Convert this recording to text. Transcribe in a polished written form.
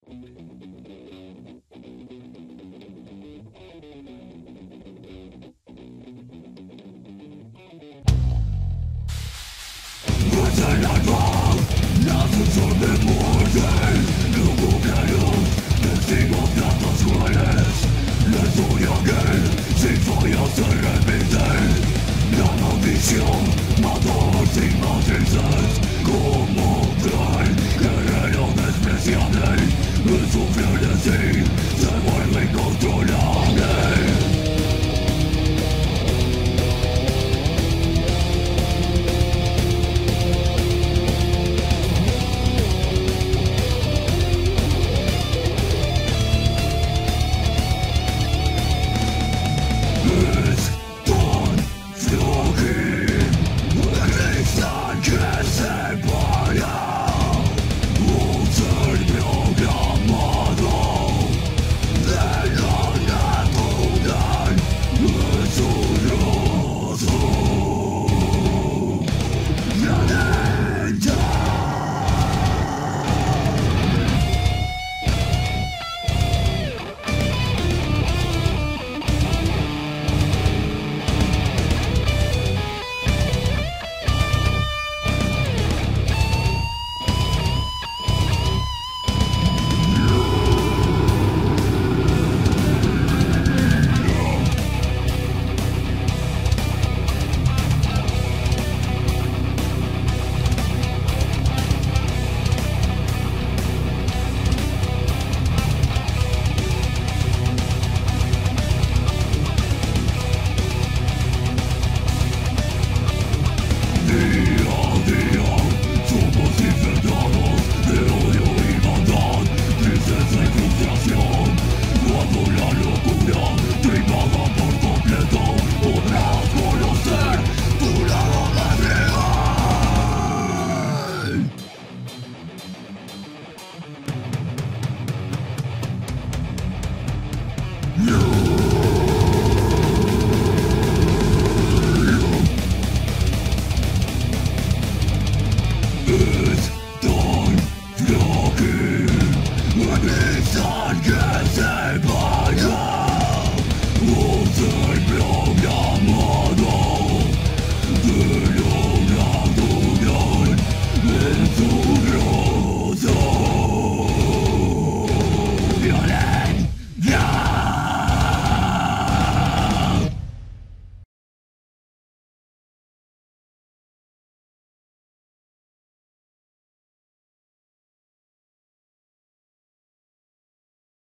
el alma, nace un sol de muerte. Luego cayeron testigos datos crueles. La historia que sin falla se repite. La maldición mató sin matices. Como cruel guerrero despreciable, el sufrir de sí